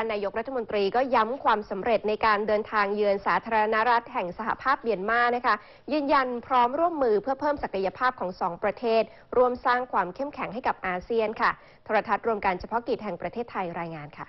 นายกรัฐมนตรีก็ย้ำความสำเร็จในการเดินทางเยือนสาธารณรัฐแห่งสหภาพเมียนมานะคะยืนยันพร้อมร่วมมือเพื่อเพิ่มศักยภาพของสองประเทศร่วมสร้างความเข้มแข็งให้กับอาเซียนค่ะโทรทัศน์รวมการเฉพาะกิจแห่งประเทศไทยรายงานค่ะ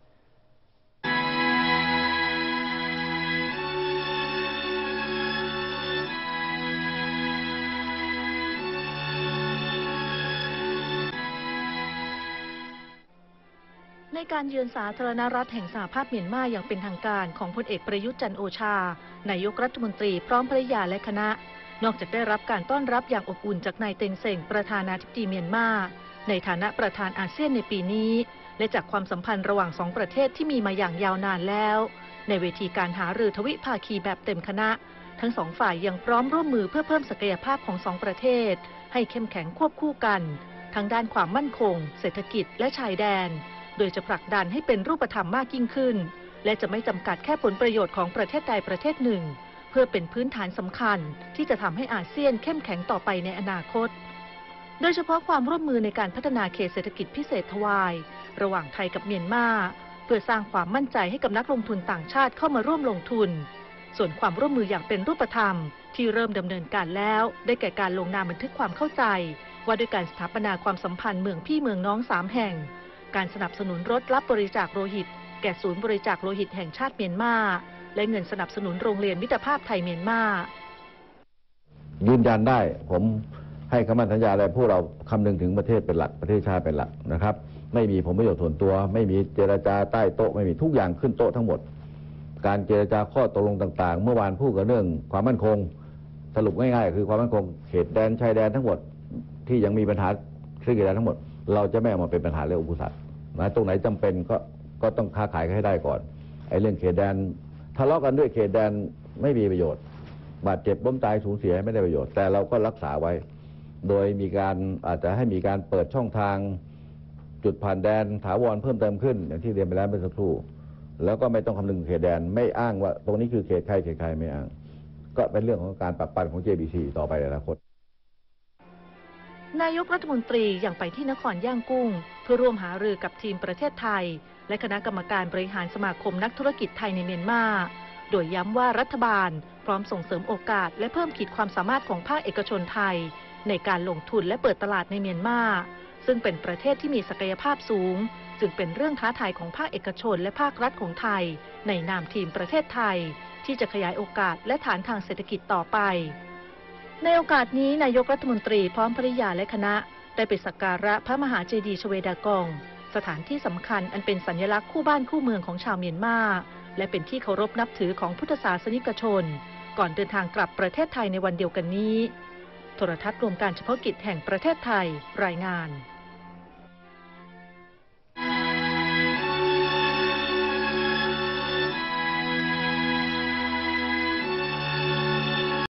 ในการเยือนสาธารณรัฐแห่งสหภาพเมียนมาอย่างเป็นทางการของพลเอกประยุทธ์จันทร์โอชานายกรัฐมนตรีพร้อมภริยาและคณะนอกจากได้รับการต้อนรับอย่างอบอุ่นจากนายเต็งเซ็งประธานาธิบดีเมียนมาในฐานะประธานอาเซียนในปีนี้และจากความสัมพันธ์ระหว่างสองประเทศที่มีมาอย่างยาวนานแล้วในเวทีการหารือทวิภาคีแบบเต็มคณะทั้งสองฝ่ายยังพร้อมร่วมมือเพื่อเพิ่มศักยภาพของสองประเทศให้เข้มแข็งควบคู่กันทั้งด้านความมั่นคงเศรษฐกิจและชายแดนโดยจะผลักดันให้เป็นรูปธรรมมากยิ่งขึ้นและจะไม่จำกัดแค่ผลประโยชน์ของประเทศใดประเทศหนึ่งเพื่อเป็นพื้นฐานสำคัญที่จะทำให้อาเซียนเข้มแข็งต่อไปในอนาคตโดยเฉพาะความร่วมมือในการพัฒนาเขตเศรษฐกิจพิเศษทวายระหว่างไทยกับเมียนมาเพื่อสร้างความมั่นใจให้กับนักลงทุนต่างชาติเข้ามาร่วมลงทุนส่วนความร่วมมืออย่างเป็นรูปธรรมที่เริ่มดำเนินการแล้วได้แก่การลงนามบันทึกความเข้าใจว่าด้วยการสถาปนาความสัมพันธ์เมืองพี่เมืองน้อง3แห่งการสนับสนุนรถรับบริจาคโลหิตแก่ศูนย์บริจาคโลหิตแห่งชาติเมียนมาและเงินสนับสนุนโรงเรียนมิตรภาพไทยเมียนมายืนยันได้ผมให้คำมั่นสัญญาอะไรพวกเราคำนึงถึงประเทศเป็นหลักประเทศชาติเป็นหลักนะครับไม่มีผลประโยชน์ส่วนตัวไม่มีเจรจาใต้โต๊ะไม่มีทุกอย่างขึ้นโต๊ะทั้งหมดการเจรจาข้อตกลงต่างๆเมื่อวานพูดกันเรื่องความมั่นคงสรุปง่ายๆคือความมั่นคงเขตแดนชายแดนทั้งหมดที่ยังมีปัญหาเรื่องเขตแดนทั้งหมดเราจะไม่เอามาเป็นปัญหาเรื่องอุปสรรคนะตรงไหนจำเป็นก็ต้องค้าขายให้ได้ก่อนไอ้เรื่องเขตแดนทะเลาะกันด้วยเขตแดนไม่มีประโยชน์บาดเจ็บล้มตายสูญเสียไม่ได้ประโยชน์แต่เราก็รักษาไว้โดยมีการอาจจะให้มีการเปิดช่องทางจุดผ่านแดนถาวรเพิ่มเติมขึ้นอย่างที่เรียนไปแล้วเมื่อสักครู่แล้วก็ไม่ต้องคำนึงเขตแดนไม่อ้างว่าตรงนี้คือเขตใครไม่อ้างก็เป็นเรื่องของการปรับปรุงของ JBC ต่อไปในอนาคตนายกรัฐมนตรียังไปที่นครย่างกุ้งเพื่อร่วมหารือกับทีมประเทศไทยและคณะกรรมการบริหารสมาคมนักธุรกิจไทยในเมียนมาโดยย้ำว่ารัฐบาลพร้อมส่งเสริมโอกาสและเพิ่มขีดความสามารถของภาคเอกชนไทยในการลงทุนและเปิดตลาดในเมียนมาซึ่งเป็นประเทศที่มีศักยภาพสูงจึงเป็นเรื่องท้าทายของภาคเอกชนและภาครัฐของไทยในนามทีมประเทศไทยที่จะขยายโอกาสและฐานทางเศรษฐกิจต่อไปในโอกาสนี้นายกรัฐมนตรีพร้อมภริยาและคณะได้ไปสักการะพระมหาเจดีย์ชเวดากองสถานที่สำคัญอันเป็นสัญลักษณ์คู่บ้านคู่เมืองของชาวเมียนมาและเป็นที่เคารพนับถือของพุทธศาสนิกชนก่อนเดินทางกลับประเทศไทยในวันเดียวกันนี้โทรทัศน์รวมการเฉพาะกิจแห่งประเทศไทยรายงาน